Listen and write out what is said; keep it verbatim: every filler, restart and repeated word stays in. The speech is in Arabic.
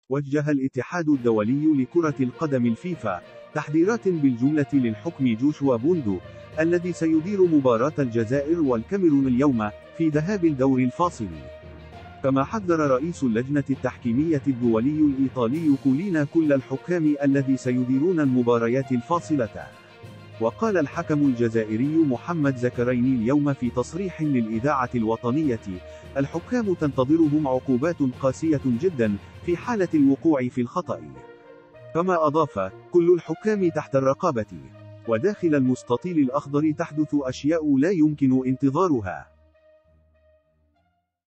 وجه الاتحاد الدولي لكرة القدم الفيفا تحذيرات بالجملة للحكم جوشوا بوندو الذي سيدير مباراة الجزائر والكاميرون اليوم في ذهاب الدور الفاصل. كما حذر رئيس اللجنة التحكيمية الدولي الإيطالي كولينا كل الحكام الذي سيديرون المباريات الفاصلة. وقال الحكم الجزائري محمد زكريني اليوم في تصريح للإذاعة الوطنية: الحكام تنتظرهم عقوبات قاسية جدا في حالة الوقوع في الخطأ. كما أضاف: كل الحكام تحت الرقابة، وداخل المستطيل الأخضر تحدث أشياء لا يمكن انتظارها.